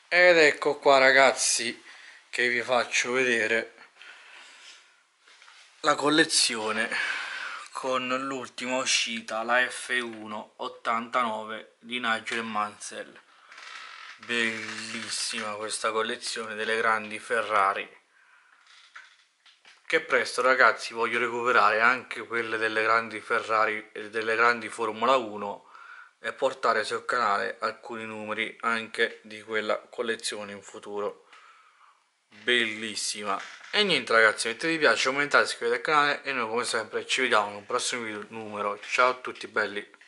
Ed ecco qua ragazzi che vi faccio vedere la collezione con l'ultima uscita, la F1 89 di Nigel Mansell. Bellissima questa collezione delle grandi Ferrari, che presto ragazzi voglio recuperare anche quelle delle grandi Ferrari e delle grandi Formula 1 e portare sul canale alcuni numeri anche di quella collezione in futuro. Bellissima. E niente ragazzi, mettete mi piace, commentate, iscrivetevi al canale e noi come sempre ci vediamo in un prossimo numero. Ciao a tutti belli.